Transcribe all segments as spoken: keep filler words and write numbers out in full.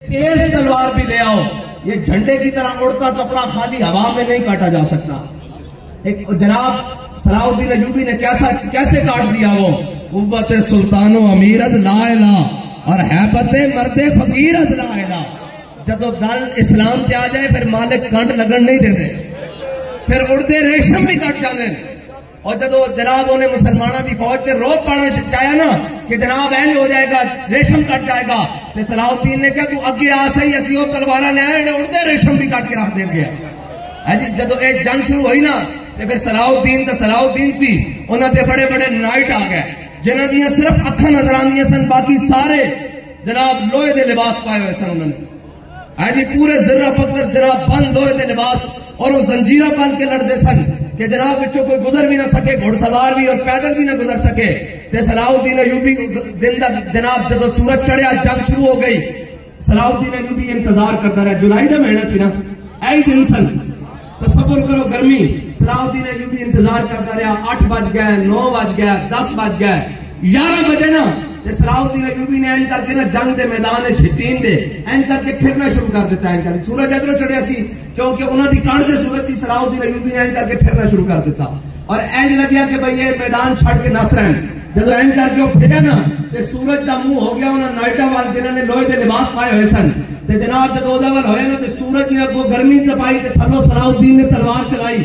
تیز تلوار بھی لے آؤ، یہ جھنڈے کی طرح اڑتا کپڑا خالی ہوا میں نہیں کاٹا جا سکتا۔ ایک جناب صلاح الدین ایوبی نے کیسا کیسے کاٹ دیا وہ، قوت سلطان و امیر از لا الہ اور حیبت مرد فقیر از لا الہ۔ جدو گل اسلام تے آ جائے پھر مالک کنڈ لگن نہیں دیتے، پھر اڑتے ریشم بھی کٹ جاندے۔ اور جدو جناب انہیں مسلمانوں کی فوج تے روپ پانا چاہیا نا کہ جناب اینج ہو جائے گا، ریشم کٹ جائے گا، تے صلاح الدین نے کہا تو اگے آ سہی، اسی وہ تلوار لے آئے اڑتے ریشم بھی کٹ کے رکھ دیں گے۔ جدو ایک جنگ شروع ہوئی نا تے پھر صلاح الدین تے صلاح الدین سی، انہوں نے بڑے بڑے نائٹ آ گئے جنہاں دیاں صرف اکھاں نظر آندیاں سن، باقی سارے جناب لوہے دے لباس پائے ہوئے سن۔ انہوں نے جی پورے ذرہ پتھر جناب بند لوہے دے لباس اور وہ زنجیرہ بند کے لڑتے سن کہ جناب بچوں کوئی گزر بھی نہ سکے، گھڑ سوار بھی اور پیدل بھی نہ گزر سکے۔ تے صلاح الدین ایوبی دن دا جناب جدو سورج چڑھیا جنگ شروع ہو گئی، صلاح الدین ایوبی انتظار کرتا رہا۔ جولائی دا مہینہ سی نا، ایک دن سن، تصور کرو گرمی، صلاح الدین ایوبی انتظار کرتا رہا۔ آٹھ بج گئے، نو بج گئے، دس بج گئے، گیارہ بجے نا تے صلاح الدین ایوبی نے این کر کے نا جنگ دے میدان چھتین دے این کر کے پھرنا شروع کر دیتا ہے۔ سورج ادھر چڑھیا سی کیونکہ انہوں دی کاٹ دے سورج کی، صلاح الدین ایوبی نے این کر کے پھرنا شروع کر دیتا اور این لگیا کہ بھئی یہ میدان چھڑ کے نس رہے ہیں۔ جدو این کر کے وہ پھریا نا تے سورج دا منہ ہو گیا انہوں نائٹا وال جنہوں نے لوہے دے لباس پائے ہوئے سن، تے جناب جدو دا وال ہوئے نا تے سورج نے کو گرمی تپائی تے تھلو صلاح الدین نے تلوار چلائی۔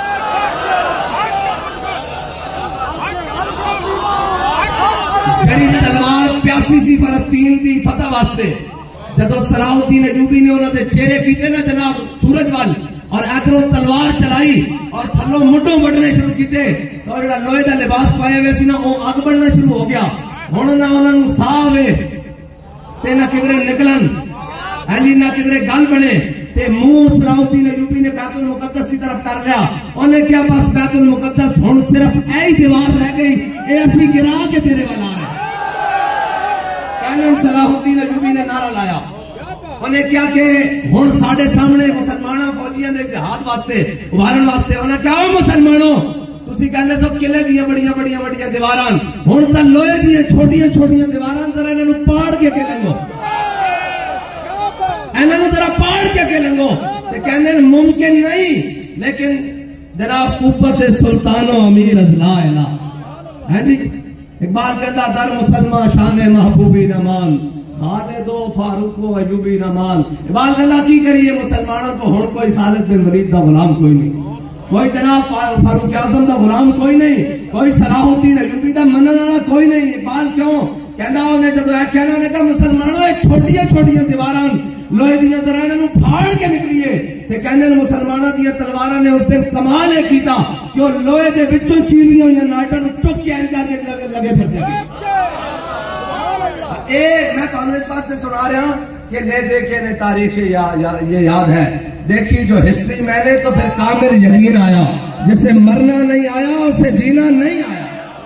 جڑی تلوار پیاسی سی فلسطین دی فتح واسطے، جدو صلاح الدین ایوبی نے انہوں نے چہرے کیتے نا جناب سورج وال اور ادھروں تلوار چلائی اور تھلوں مٹوں بڑھنے شروع کیتے، تو جڑا لوہے دا لباس پائے ہوئے سی نا وہ اگ بڑھنا شروع ہو گیا۔ ہن نہ انہاں نوں ساہ ہوے تے نہ کدھر نکلن، ہاں جی نہ کدھر گل بنے، تے منہ صلاح الدین ایوبی نے بیت المقدس کی طرف کر لیا۔ انہیں کیا بس بیت المقدس ہن صرف اے دیوار رہ گئی، اے اسی گرا کے تیرے والا ہے۔ کہنے صلاح الدین ایوبی نے نعرہ لایا، انہیں کیا کہ ہن ساڈے سامنے مسلمانوں فوجیاں دے جہاد واسطے ابھارن واسطے انہیں کیا ہو مسلمانوں تسی کہندے سو قلعے دیاں بڑیاں بڑیاں بڑیاں دیواراں، ہن تاں لوہے دیاں چھوٹیاں چھوٹیاں دیواراں ذرا انہاں نوں پاڑ کے کے لنگو، انہاں نوں ذرا پاڑ کے کے لنگو۔ تے کہندے ممکن نہیں، لیکن جناب قوت سلطان و امیر از لا الہ ہے جی۔ اقبال کہتا در مسلمان شان محبوبی نمان، خالد و فاروق و ایوبی نمان۔ اقبال کہتا کی کریے مسلمانوں کو ہن کوئی خالد بن ولید دا غلام کوئی نہیں، کوئی جناب فاروق اعظم دا غلام کوئی نہیں، کوئی صلاح الدین ایوبی دا منن والا کوئی نہیں۔ اقبال کیوں کہندا انہیں جدو اے کہنا انہیں کہا مسلمانوں ایک چھوٹیاں چھوٹیاں دیواراں لوہے دیاں ذرا انہاں نوں پھاڑ کے نکلیے، تے کہندے مسلمانوں دیاں تلواراں نے اس دن کمال یہ کیتا کہ وہ لوہے دے وچوں چیلیاں ہوئیاں نائٹاں نوں چک کے این کر کے لگے لگے پھرتے گئے۔ اے میں تانوں اس واسطے سنا رہا ہوں کہ لے دیکھے نے تاریخ یہ یاد ہے، دیکھی جو ہسٹری میں نے تو پھر کامل یقین آیا، جسے مرنا نہیں آیا اسے جینا نہیں آیا۔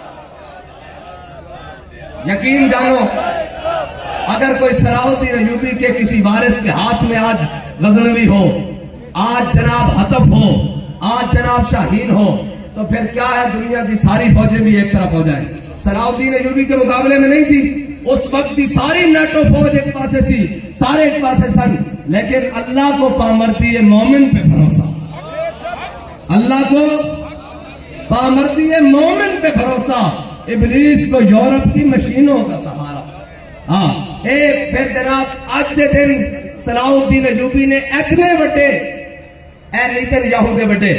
یقین جانو اگر کوئی صلاح الدین ایوبی کے کسی وارث کے ہاتھ میں آج غزنوی ہو، آج جناب حطف ہو، آج جناب شاہین ہو، تو پھر کیا ہے دنیا کی ساری فوجیں بھی ایک طرف ہو جائیں۔ صلاح الدین ایوبی کے مقابلے میں نہیں تھی، اس وقت کی ساری نیٹو فوج ایک پاسے سی، سارے ایک پاسے سن، لیکن اللہ کو پامرتی ہے مومن پہ بھروسہ، اللہ کو پامرتی ہے مومن پہ بھروسہ، ابلیس کو یورپ کی مشینوں کا سہارا۔ ہاں اے پھر جناب آج دے دن صلاح الدین ایوبی نے اتنے بڑے اے نیتن یاہو دے بڑے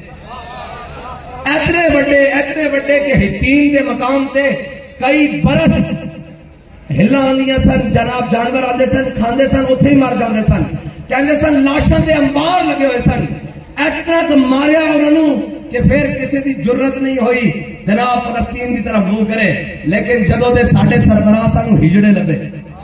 اتنے بڑے اتنے بڑے کہ ہتین دے مقام تے کئی برس ہلا آندیاں سن، جناب جانور آندے سن کھاندے سن اتھے ہی مر جاندے سن، کہندے سن لاشاں دے انبار لگے ہوئے سن، اتنا تو ماریا انہوں نے کہ پھر کسی دی جرت نہیں ہوئی جناب فلسطین کی طرف منہ کرے، لیکن جدو دے ساڈے سربراہ سانو ہجڑے لبے،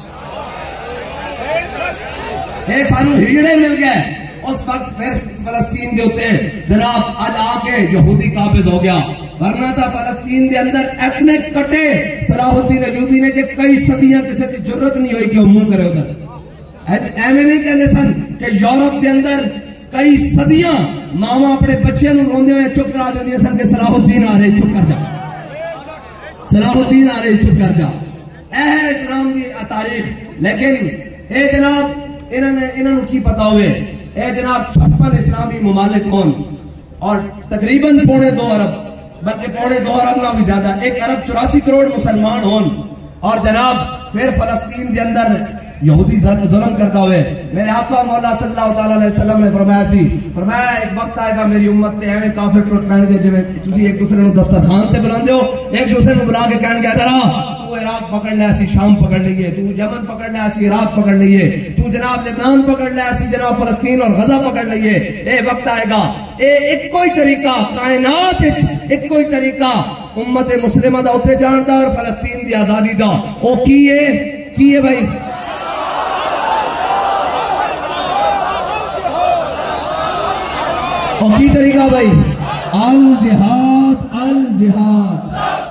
اے سانو ہجڑے مل گئے، اس وقت پھر فلسطین دے ہوتے جناب آج آ کے یہودی قابض ہو گیا، ورنہ تھا فلسطین دے اندر اتنے کٹے صلاح الدین ایوبی نے کہ کئی صدیاں کسی کی جرت نہیں ہوئی کہ وہ منہ کرے ادھر۔ ایویں نہیں کہتے سن کہ یورپ کے اندر کئی صدیاں ماما اپنے بچے نوں روندے ہوئے چپ کرا دیندیاں سن کہ صلاح الدین آ رہے چپ کر جا، صلاح الدین آ رہے چپ کر جا۔ اے ہے اسلام کی تاریخ۔ لیکن اے جناب انہوں نے انہوں نے کی پتا ہوئے اے جناب چھپن اسلامی ممالک ہون اور تقریباً پونے دو ارب بلکہ پونے دو ارب نہ بھی زیادہ ایک ارب چوراسی کروڑ مسلمان ہون اور جناب پھر فلسطین کے اندر یہودی ظلم کرتا ہوئے میرے آقا مولا صلی اللہ تعالیٰ علیہ وسلم نے فرمایا سی فرمایا ایک وقت آئے گا میری امت تے ایویں کافر ٹوٹ پہن گے جویں تسی ایک دوسرے نوں دسترخوان تے بلاندے ہو ایک دوسرے نوں بلا کے کہن گے ادھر آ تو عراق پکڑ لے اسی شام پکڑ لئیے تو یمن پکڑ لے اسی عراق پکڑ لئیے تو جناب لبنان پکڑ لے اسی جناب فلسطین اور غزہ پکڑ لئیے اے وقت آئے گا اے ایک کوئی طریقہ کائنات ایک کوئی طریقہ امت مسلمہ دا اوتے جان دا اور فلسطین دی آزادی دا او کی ہے کی ہے بھائی اور کی طریقہ بھائی الجہاد الجہاد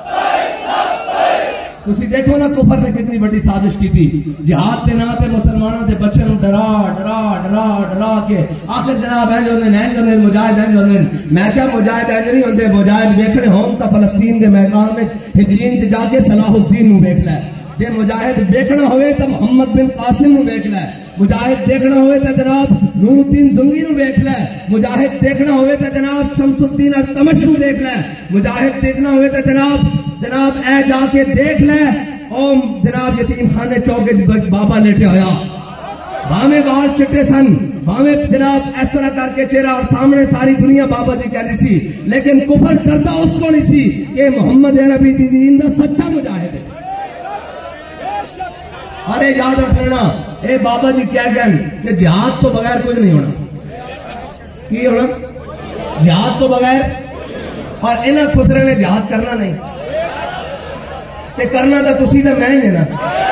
تسی دیکھو نا کفر نے کتنی بڑی سازش کی تھی جہاد دے ناتے مسلمانوں دے بچے نوں ڈرا ڈرا ڈرا ڈرا کے آخر جناب ہیں جو نے ہیں جو نے مجاہد ہیں جو نے میں کیا مجاہد ہیں نہیں ہوندے مجاہد ویکھنے ہون تا فلسطین دے میدان وچ ہجرین چ جا کے صلاح الدین نوں ویکھ لے جے مجاہد ویکھنا ہوئے تا محمد بن قاسم نوں ویکھ لے مجاہد دیکھنا ہوئے تا جناب نور الدین زنگی نو دیکھ لے مجاہد دیکھنا ہوئے تا جناب شمس الدین التمش نو دیکھ لے مجاہد دیکھنا ہوئے تا جناب جناب اے جا کے دیکھ لے او جناب یتیم خانے چوکے بابا لیٹے ہویا بھامے بال چٹے سن بھامے جناب اس طرح کر کے چہرہ اور سامنے ساری دنیا بابا جی کہہ دی سی لیکن کفر کرتا اس کو نہیں سی کہ محمد عربی دی دین دا سچا مجاہد ہے ارے یاد رکھنا اے بابا جی کیا گئے کہ جہاد تو بغیر کچھ نہیں ہونا کی ہونا جہاد تو بغیر اور انہاں خسرے نے جہاد کرنا نہیں کہ کرنا تو تسی سے میں ہی ہے نا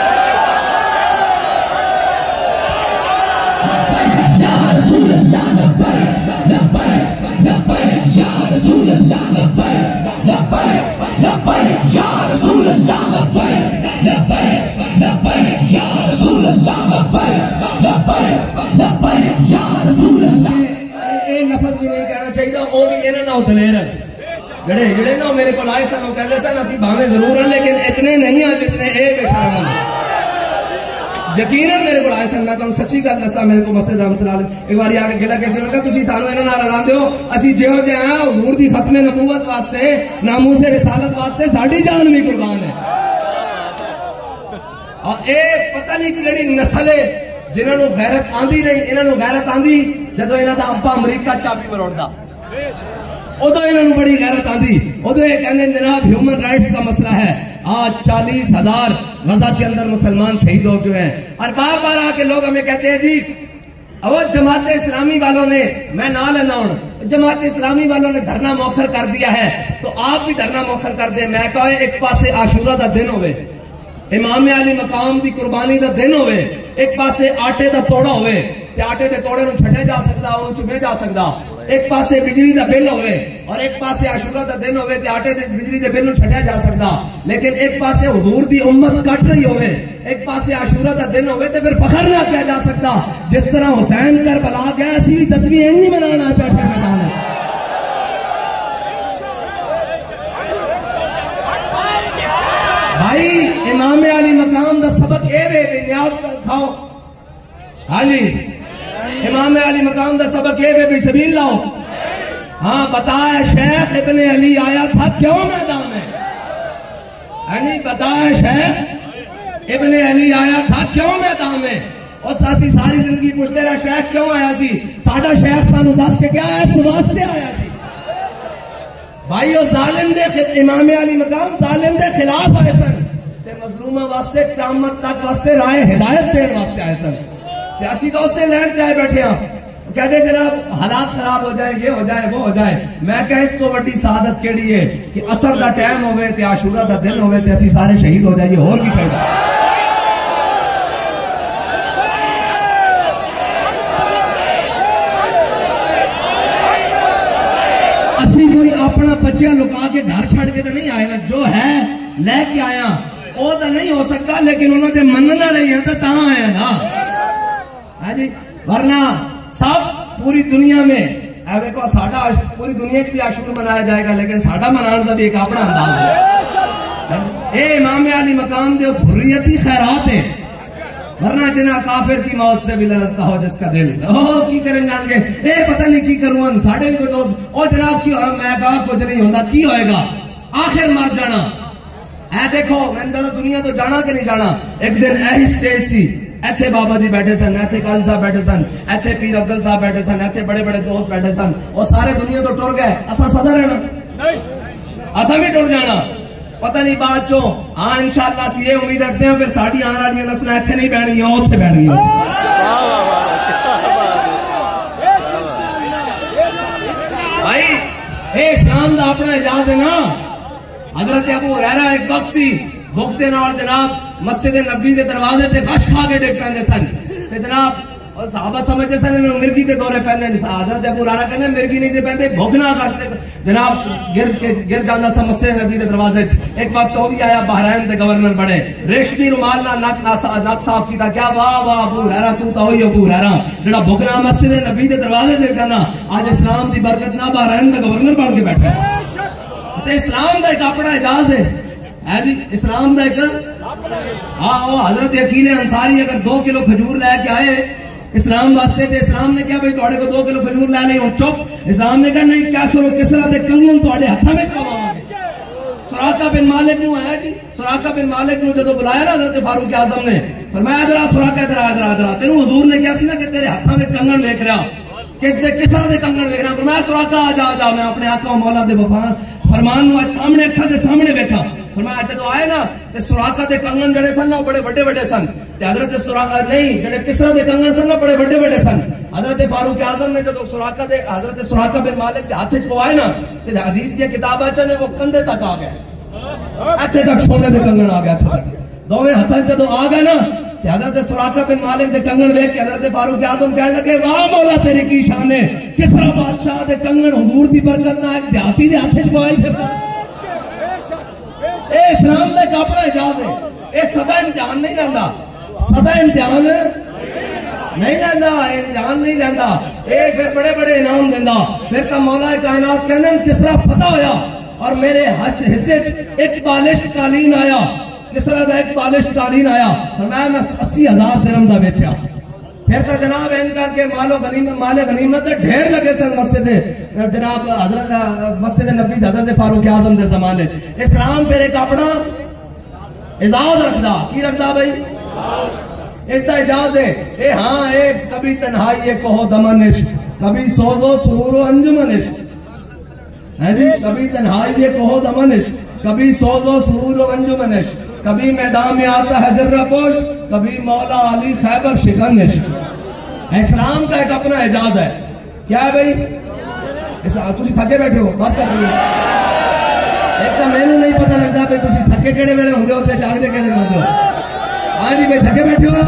یا رسول اللہ لبیک لبیک لبیک یا رسول اللہ لبیک لبیک لبیک یا رسول اللہ لبیک لبیک لبیک یا رسول اللہ لبیک لبیک لبیک یا رسول اللہ اے لفظ بھی نہیں کہنا چاہیے او بھی انہاں نال دلیر ہے جڑے جڑے نا میرے کو آئے سن وہ کہندے سن اسی بھاویں ضرور ہیں لیکن اتنے نہیں ہیں جتنے اے بے شرم ہیں یقیناً میرے کو آئے سن میں تمہیں سچی گل دستا میرے کو مسجد رحمت اللہ علیہ ایک بار آگے گلا کیسے لگا تسی سانو انہاں نال رلاندے ہو اسی جہو جے ہیں حضور دی ختم نبوت واسطے ناموس رسالت واسطے ساڈی جان بھی قربان ہے اور اے پتہ نہیں کیڑی نسل ہے جنہاں نو غیرت آندی نہیں انہاں نو غیرت آندی جدوں انہاں دا ابا امریکہ چابی مروڑدا ادو انہوں نے بڑی غیرت آندی ادو یہ کہنے جناب ہیومن رائٹس کا مسئلہ ہے آج چالیس ہزار غزہ کے اندر مسلمان شہید ہو گئے ہیں اور بار بار آ کے لوگ ہمیں کہتے ہیں جی وہ جماعت اسلامی والوں نے میں نہ لینا ہوں جماعت اسلامی والوں نے دھرنا مؤخر کر دیا ہے تو آپ بھی دھرنا مؤخر کر دیں میں کہا ایک پاسے عاشورہ دا دن ہوئے امام علی مقام دی قربانی دا دن ہوئے ایک پاسے آٹے دا توڑا ہوئے تے آٹے دے توڑے نو چھٹے جا سکتا وہ چمے جا سکتا ایک پاسے بجلی دا بل ہوئے اور ایک پاسے عاشورہ دا دن ہوئے تے آٹے دے بجلی دے بل نو چھٹیا جا سکتا لیکن ایک پاسے حضور دی امت کٹ رہی ہوئے ایک پاسے عاشورہ دا دن ہوئے تے پھر فخر نہ کیا جا سکتا جس طرح حسین کربلا گیا اسی بھی دسویں اینی منانا بیٹھے میدان ہے بھائی امام علی مقام دا سبق اے وے بے نیاز کر کھاؤ ہاں جی امام علی مقام دا سبق اے وے بے سبیل لاؤ ہاں بتایا شیخ ابن علی آیا تھا کیوں میدان ہے ہاں جی بتایا شیخ ابن علی آیا تھا کیوں میدان میں اور ساسی ساری زندگی پوچھتے رہا شیخ کیوں آیا سی ساڈا شیخ سانو دس کے کیا ہے اس واسطے آیا سی بھائی وہ ظالم دے امام علی مقام ظالم دے خلاف آئے سن تے مظلومہ واسطے قیامت تک واسطے رائے ہدایت دین واسطے آئے سن تے اسی تو اس سے لین تے آئے بیٹھے ہیں کہتے جناب حالات خراب ہو جائے یہ ہو جائے وہ ہو جائے میں کہ اس تو بڑی سعادت کیڑی ہے کہ عصر دا ٹائم ہوئے تے عاشورہ دا دن ہوئے تے اسی سارے شہید ہو جائیے اور کی چاہیے اپنا بچیاں لکا کے گھر چھڑ کے تو نہیں آئے نا جو ہے لے کے آیا وہ تو نہیں ہو سکتا لیکن انہوں نے مننا نہیں ہے تو تاں آیا نا ہاں جی ورنہ سب پوری دنیا میں کو ساڈا پوری دنیا کی بھی عاشور منایا جائے گا لیکن ساڈا منانے کا بھی ایک اپنا انداز ہے اے امام علی مقام دے اس حریتی خیرات ہے ورنہ جنا کافر کی موت سے بھی لرزتا ہو جس کا دل. اوہ کی کریں جان گے اے پتہ نہیں کی کروں ساڑھے بھی کوئی دوست او جناب کی میں کہا کچھ نہیں ہوتا کی ہوئے گا آخر مر جانا. اے دیکھو میں نے دنیا تو جانا کہ نہیں جانا. ایک دن ایہی سٹیج سی ایتھے بابا جی بیٹھے سن ایتھے قاضی صاحب بیٹھے سن ایتھے پیر افضل صاحب بیٹھے سن ایتھے بڑے بڑے دوست بیٹھے سن اور سارے دنیا تو ٹر گئے اسا سزا رہنا اسا بھی ٹر جانا. پتہ نہیں بات چو ہاں انشاءاللہ اسی یہ امید رکھتے ہیں پھر ساڑی آن والی نسل ایتھے نہیں بیٹھ گئی اوتھے بیٹھ گئی. بھائی اے اسلام دا اپنا اعجاز ہے نا. حضرت ابو ہریرہ ایک وقت سی بھوک دے نال جناب مسجد نبوی دے دروازے تے غش کھا کے ڈگ پیندے سن تے جناب صحابہ سمجھتے سن انہوں مرگی کے دورے پہنے. حضرت ابو ہریرہ کہندے مرگی نہیں سے پہندے بھوکنا کرتے جناب گر کے گر جانا سا مسجد نبوی دے دروازے. ایک وقت وہ بھی آیا بحرین دے گورنر بڑے ریشمی رومال نال نک نک صاف کیتا کیا واہ واہ ابو ہریرہ تو تا ہوئی ابو ہریرہ جڑا بھوکنا مسجد نبوی دے دروازے تے جانا اج اسلام دی برکت نہ بحرین دا گورنر بن کے بیٹھا ہے. تے اسلام دا ایک اپنا اعجاز ہے ہے جی اسلام دا ایک ہاں وہ حضرت عقیل انصاری اگر دو کلو کھجور لے کے آئے اسلام واسطے تے اسلام نے کیا بھائی تھوڑے کو دو کلو کھجور لے نہیں ہو چپ. اسلام نے کہا نہیں کیا سرو کسرا دے کنگن تھوڑے ہاتھاں وچ پاواں گے. سراقہ بن مالک نو آیا جی سراقہ بن مالک نو جدو بلایا نا حضرت فاروق اعظم نے فرمایا ادھر سراقہ ادھر ادھر ادھر تینوں حضور نے کیا سی نا کہ تیرے ہاتھاں وچ کنگن ویکھ رہا کس دے کسرا دے کنگن ویکھ رہا. فرمایا سراقہ آ جا جا میں اپنے آقا و مولا دے وفا فرمان نو اج سامنے اکھاں دے سامنے ویکھا. فرمایا جدو آئے نا تے سراقہ دے کنگن جڑے سن نا بڑے بڑے بڑے سن تے حضرت سراقہ نہیں جڑے کسرا دے کنگن سن نا بڑے بڑے بڑے سن. حضرت فاروق اعظم نے جدو سراقہ دے حضرت سراقہ بن مالک دے ہاتھ وچ پوائے نا تے حدیث دی کتاباں چ نے وہ کندھے تک آ گئے ایتھے تک سونے دے کنگن آ گئے ایتھے تک دوویں ہتھاں جدو آ گئے نا تے حضرت سراقہ بن مالک دے کنگن ویکھ کے حضرت فاروق اعظم کہنے لگے واہ مولا تیری کی شان ہے کسرا بادشاہ دے کنگن حضور دی برکت نال ایک دیہاتی دے ہاتھ وچ پوائی پھردا. اے اسلام کا ایک اپنا اعجاز ہے. اے سدا امتحان نہیں لینا سدا امتحان نہیں لینا امتحان نہیں لینا اے پھر بڑے بڑے انعام دینا. پھر تو مولا کائنات کہنے کسرا فتح ہویا اور میرے حصے ایک بالش قالین آیا کسرا دا ایک بالش قالین آیا فرمایا میں اسی ہزار درہم دا بیچیا. پھر تو جناب ان کر کے مال و غنیمت مال غنیمت ڈھیر لگے سن مسجد جناب حضرت مسجد نبی حضرت فاروق اعظم دے زمانے. اسلام پھر ایک اپنا اعزاز رکھدا کی رکھدا بھائی اس کا اعزاز ہے. اے ہاں اے کبھی تنہائی کہو دمنش کبھی سوز و سرور و انجمنش ہے جی کبھی تنہائی کہو دمنش کبھی سوز و سرور و انجمنش کبھی میدان میں آتا ہے ذرہ پوش کبھی مولا علی خیبر شکنش. اسلام کا ایک اپنا اعجاز ہے. کیا ہے بھائی تسی تھکے بیٹھے ہو بس کر دیا ایک تو میں نے نہیں پتہ لگتا بھائی تسی تھکے کہڑے ویلے ہوندے ہو تے جاگدے کہڑے ویلے ہوندے ہو. ہاں جی بھائی تھکے بیٹھے ہو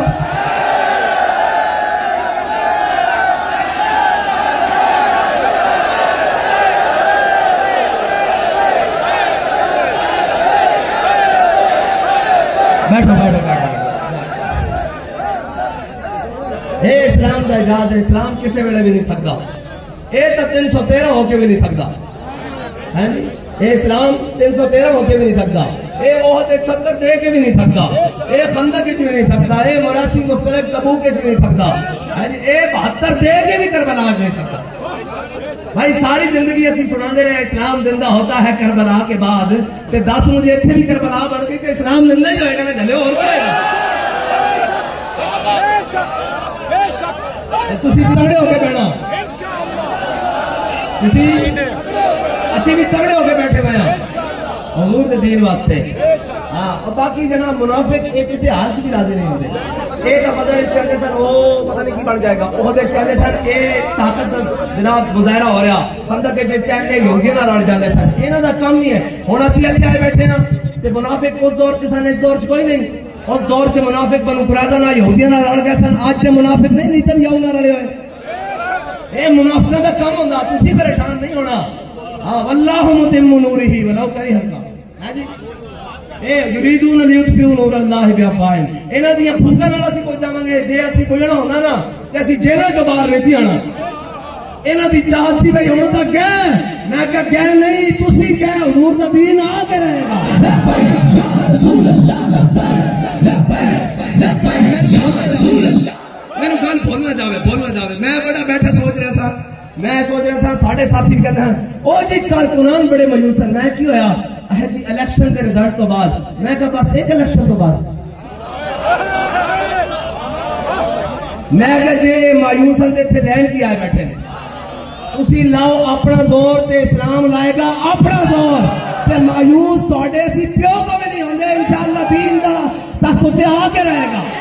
بیٹھو بیٹھو بیٹھو. اے اسلام دا اعجاز ہے. اسلام کسے ویلے بھی نہیں تھکدا. اے تو تین سو تیرہ ہو کے بھی نہیں تھکدا ہے جی. اے اسلام تین سو تیرہ ہو کے بھی نہیں تھکدا. اے احد ایک ستر دے کے بھی نہیں تھکدا. اے خندق وچ بھی نہیں تھکدا. اے موراسی مستلق تبوک وچ نہیں تھکدا ہے جی. اے بہتر دے کے بھی کربلا وچ نہیں تھکدا. بھائی ساری زندگی اسی سناندے رہے اسلام زندہ ہوتا ہے کربلا کے بعد تے دس مجھے اتنے بھی کربلا بن گئی کہ اسلام زندہ ہی ہوئے گا نا جلے اور بڑھے گا. تسی بھی تگڑے ہو کے بیٹھنا تسی اسی بھی تگڑے ہو کے بیٹھے ہوئے ہیں حضور دے دین واسطے. ہاں اور باقی جناب منافق ایک کسی حال سے بھی راضی نہیں ہوتے. ایک بدر اس کہتے سن وہ پتہ نہیں کی بن جائے گا وہ دیش کہتے سن یہ طاقت جناب مظاہرہ ہو رہا خندق کے چیز کہتے یہودیاں نہ لڑ جاتے سن. انہاں دا کم ہی ہے. ہن اسی اتھے آئے بیٹھے نا تے منافق اس دور چ سن اس دور چ کوئی نہیں. اس دور چ منافق بنو قریظہ نہ یہودیاں نہ لڑ گئے سن. اج تے منافق نہیں نیتن یاو نہ لڑے ہوئے. اے منافقاں دا کم ہوندا تسی پریشان نہیں ہونا. ہاں واللہ متم نورہ ولو کرہ الکافرون. ہاں جی اے یریدون لیطفئوا نور اللہ بافواہہم. انہاں دیاں پھنکاں نال اسی پہنچاواں گے. جے اسی پہنچنا ہوندا نا تے اسی جیلوں چوں باہر نہیں سی آنا. انہاں دی چاہت سی بھئی ہن تک ہے میں کہا گئے نہیں تسی کہے حضور دا دین آ کے رہے گا. میرے گل بولنا جاوے بولنا جاوے. میں بڑا بیٹھا سوچ رہا سا میں سوچ رہا سا ساڑھے ساتھی بھی کہتے ہیں او جی کارکنان بڑے مایوس ہیں. میں کی ہویا ہے جی الیکشن کے رزلٹ تو بعد. میں کہا بس ایک الیکشن تو بعد. میں کہا جی مایوس ہیں تے لین کی آئے بیٹھے تسی لاؤ اپنا زور تے اسلام لائے گا اپنا زور تے مایوس توڑے سی پیو کو بھی نہیں ہوندے. انشاءاللہ دین دا تخت تے آ کے رہے گا.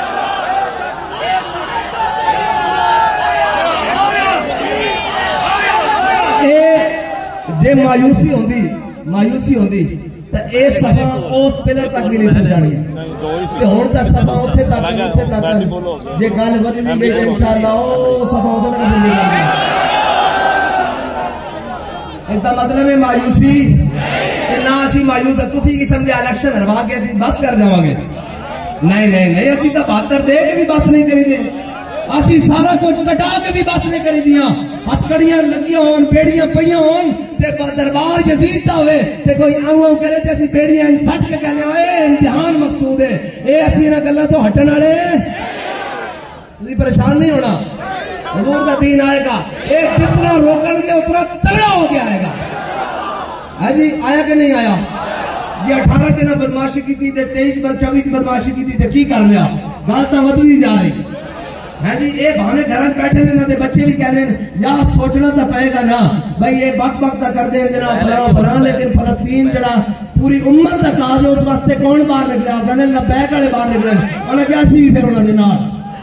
جے مایوسی ہوندی مایوسی ہوندی تے اے صفا اس پلر تک بھی نہیں سمجھانی تے ہن تے صفا اوتھے تک اوتھے تک جے گل ودی گئی انشاءاللہ او صفا اوتھے تک نہیں جاندی. اس دا مطلب ہے مایوسی تے نہ اسی مایوس تسی کی سمجھے الیکشن ہروا کے اسی بس کر جاواں گے. نہیں نہیں نہیں اسی تا بہتر دے کے بھی بس نہیں کری دے. اسی سارا کچھ کٹا کے بھی بس نہیں کری دیاں. ہتکڑیاں لگیاں ہون بیڑیاں پیاں ہون تے دربار یزید دا ہوئے تے کوئی آؤں آؤں کرے تے اسی بیڑیاں سٹ کے کہنے ہوئے امتحان مقصود ہے. اے اسی انہاں گلاں تو ہٹن والے تسی پریشان نہیں ہونا. حضور دا دین آئے گا. ایک فتنہ روکن کے اوپر تگڑا ہو کے آئے گا. ہے جی آیا کہ نہیں آیا؟ یہ اٹھارہ دن بدماشی کی تھی تے تیئیس چوبیس بدماشی کی تھی تے کی کر لیا. گل تو ودی جا رہی ہے جی. اے بھاوے گھر بیٹھے نے نہ بچے بھی کہنے یا سوچنا تو پائے گا نا بھائی یہ بک بک تو کر دیں جناب فلاں فلاں لیکن فلسطین جڑا پوری امت کا کاج ہے اس واسطے کون باہر نکلا کہنے لبیک والے باہر نکلے انہیں کیا سی بھی پھر انہوں نے نال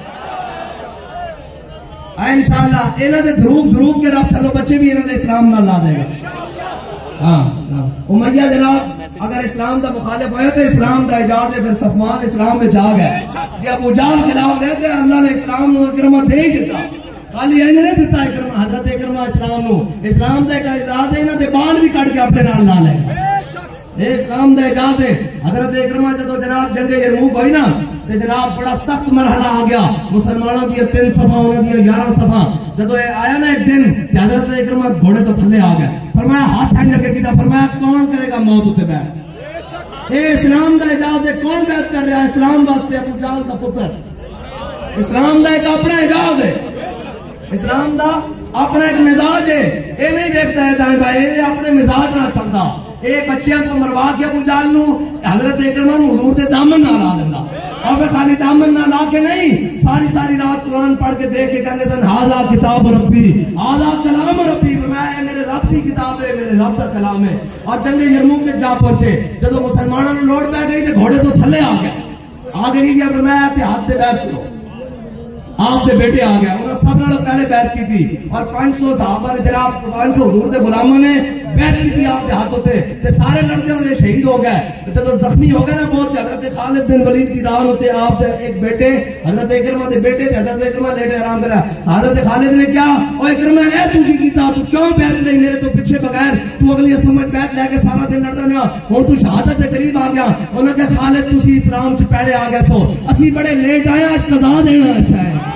انشاءاللہ انہوں نے دروگ دروگ کے رب تھلو بچے بھی انہوں نے اسلام نہ لا دے گا. ہاں امیہ جناب اگر اسلام دا مخالف ہوئے تو اسلام دا اجازت ہے پھر صفوان اسلام میں جا گئے. جی ابو جہل خلاف لیتے اللہ نے اسلام نو اکرمہ دے ہی دیتا. خالی یہ نہیں دیتا اکرمہ حضرت اکرمہ اسلام نو اسلام دا ایک اجازت ہے انہوں نے بال بھی کٹ کے اپنے نال لا لے گا. یہ اسلام دا اجازت ہے. حضرت اکرمہ جدو جناب جنگ یرموک ہوئی نا تے جناب بڑا سخت مرحلہ آ گیا. مسلمانوں کی تین صفحہ انہوں نے گیارہ صفحہ جدو آیا نا ایک دن حضرت اکرمہ گھوڑے تو تھلے آ گئے. فرمایا ہاتھ ہیں جگہ کی فرمایا کون کرے گا موت ہوتے بیعت. اے اسلام دا اجازت ہے. کون بیعت کر رہا ہے اسلام واسطے؟ ابو جہل دا پتر. اسلام دا ایک اپنا اجازت ہے. اسلام دا اپنا ایک مزاج ہے. اے نہیں دیکھتا ہے دائیں بھائی اے اپنے مزاج نہ چلتا. اے بچیاں کو مروا کے ابو جہل نو حضرت اکرمہ نو حضور دے دامن نہ لا دینا. اور وہ خالی دامن نہ لا کے نہیں ساری ساری رات قرآن پڑھ کے دیکھ کے کہنے سن ہاذا کتاب ربی ہاذا کلام ربی. فرمایا میرے رب کی کتاب ہے میرے رب کا کلام ہے. اور جنگ یرموک کے جا پہنچے جب مسلمانوں نے لوٹ پہ گئی تو گھوڑے تو تھلے آ گیا آگے نہیں گیا. فرمایا کہ ہاتھ سے بیعت کرو. آپ کے بیٹے آ گیا انہوں نے سب نے پہلے بیعت کی تھی اور پانچ سو صحابہ نے جناب پانچ سو حضور دے غلاموں نے بیعت کی تھی آپ کے ہاتھوں تے تے سارے لڑکے ہوتے شہید ہو گئے. جب زخمی ہو گئے نا بہت حضرت خالد بن ولید کی ران ہوتے آپ ایک بیٹے حضرت اکرمہ دے بیٹے تھے. حضرت اکرمہ لیٹے آرام کرا. حضرت خالد نے کیا او اکرمہ اے تو کی کیتا تو کیوں بیعت نہیں میرے تو پیچھے بغیر تو اگلی سمجھ بیعت لے کے سارا دن لڑدا نا ہن تو شہادت کے قریب آ گیا. انہوں نے کہا خالد تسی اسلام سے پہلے آ گئے سو اسی بڑے لیٹ آئے آج قضا دینا ایسا ہے.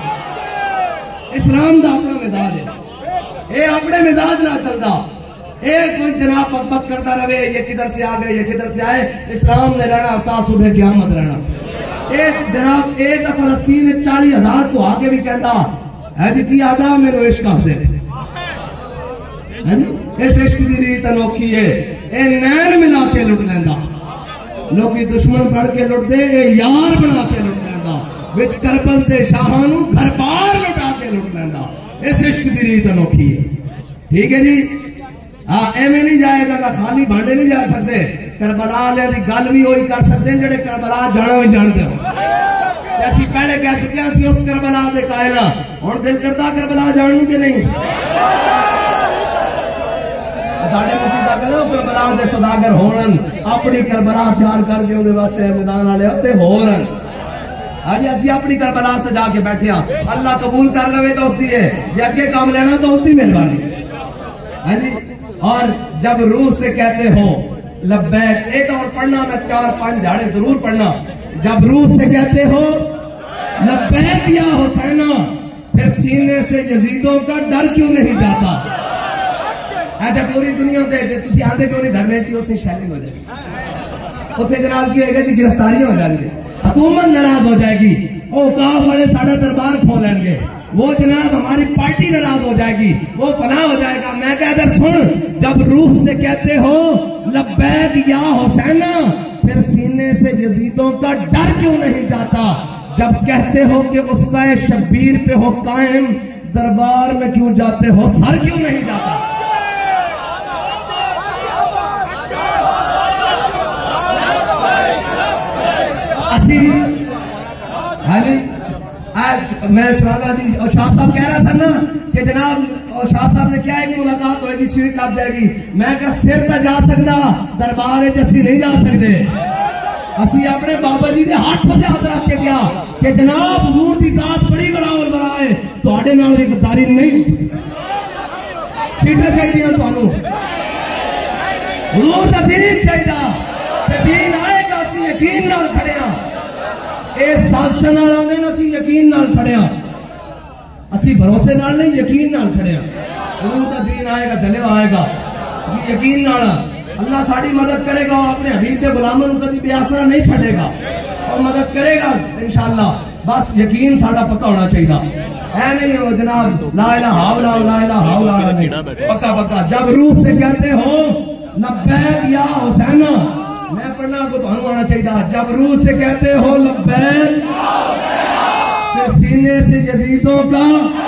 اسلام دا اپنا مزاج ہے. اے اپنے مزاج نہ چلتا. اے کوئی جناب بک بک کرتا رہے یہ کدھر سے آ گئے یہ کدھر سے آئے. اسلام نے رہنا تا صبح قیامت رہنا. ایک جناب ایک فلسطین چالی ہزار کو آگے بھی کہتا ہے جی کی آدھا میرے عشق آف دے اس عشق دی ریت انوکھی ہے. اے نین ملا کے لٹ لینا لوگی دشمن بڑھ کے لٹ دے اے یار بنا کے لٹ لینا وچ کربل تے شاہانو گھر بار لٹا کے لٹ لینا. اس عشق دی ریت انوکھی ہے. ٹھیک ہے جی ہاں ایویں نہیں جائے گا خالی بانڈے نہیں جا سکتے. کربلا والے کی گل بھی وہی کر سکتے ہیں جڑے کربلا جانا بھی جانتے ہو. اسی پہلے کہہ چکے ہیں اس کربلا دے قائل ہوں دل کرتا کربلا جانوں کہ نہیں. ساڈے مفتی صاحب کہندے کربلا دے سوداگر ہون اپنی کربلا تیار کر کے اودے واسطے میدان والے تے ہورن. آج اسی اپنی کربلا سجا کے بیٹھے ہیں. اللہ قبول کر لوے تو اس دی ہے جے اگے کام لینا تو اس دی مہربانی. ہاں جی اور جب روح سے کہتے ہو لبیک ایک اور پڑھنا میں چار پانچ جھاڑے ضرور پڑھنا. جب روح سے کہتے ہو لبیک یا حسینہ پھر سینے سے یزیدوں کا ڈر کیوں نہیں جاتا. ایسا پوری دنیا تھی آتے کیوں نہیں دھرنے چاہیے اتنے شیلنگ ہو جائے گی اتنے جناب کی ہوئے گا جی گرفتاریاں ہو جائیں گے حکومت ناراض ہو جائے گی اوقاف والے ساڑھا دربار کھول لیں گے وہ جناب ہماری پارٹی ناراض ہو جائے گی وہ فنا ہو جائے گا میں کہہ در سن جب روح سے کہتے ہو لبیک یا حسین پھر سینے سے یزیدوں کا ڈر کیوں نہیں جاتا جب کہتے ہو کہ اسوہ شبیر پہ ہو قائم دربار میں کیوں جاتے ہو سر کیوں نہیں جاتا اسی آج میں سنانا جی اور شاہ صاحب کہہ رہا سر نا کہ جناب اور شاہ صاحب نے کیا ایک ملاقات ہوئے گی سیٹ لگ جائے گی میں کہا سر تا جا سکتا دربار اسی نہیں جا سکتے اسی اپنے بابا جی نے ہاتھ پہ ہاتھ رکھ کے کیا کہ جناب حضور دی ذات بڑی بڑا اور بڑا ہے تو آڑے میں بھی غداری نہیں سیٹیں چاہیے تمہوں حضور دا دین چاہیے کہ دین آئے گا اسی یقین نال کھڑے ہاں اے سازشاں نال آندے نا اسی یقین نال کھڑے ہاں اسی بھروسے نال نہیں یقین نال کھڑے ہاں حضور دا دین آئے گا چلے آئے گا اسی یقین نال اللہ ساڑی مدد کرے گا اپنے حبیب کے غلاموں کو کبھی بے آسرا نہیں چھڑے گا اور مدد کرے گا انشاءاللہ بس یقین ساڑا پکا ہونا چاہیے اے نہیں ہو جناب لا الہ الا اللہ لا الہ الا اللہ نہیں پکا پکا جب روح سے کہتے ہو لبیک یا حسین میں پڑھنا کو تو آنا چاہیے جب روح سے کہتے ہو لبیک پھر سینے سے یزیدوں کا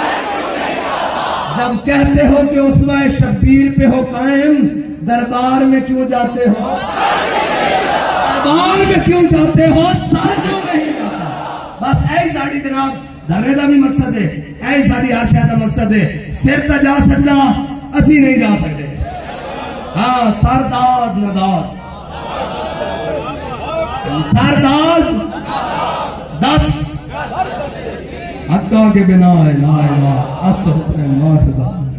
جب کہتے ہو کہ اسوہ شبیر پہ ہو قائم دربار میں کیوں جاتے ہو دربار میں کیوں جاتے ہو سر کیوں نہیں جاتا بس ایسی ساڑی جناب دھرنے کا بھی مقصد ہے ایسی ساڑی ہر شاید کا مقصد ہے سر تا جا سکتا اسی نہیں جا سکتے ہاں سرداد نداد سرداد دس حقا کے بنا لا الہ است حسن واحدہ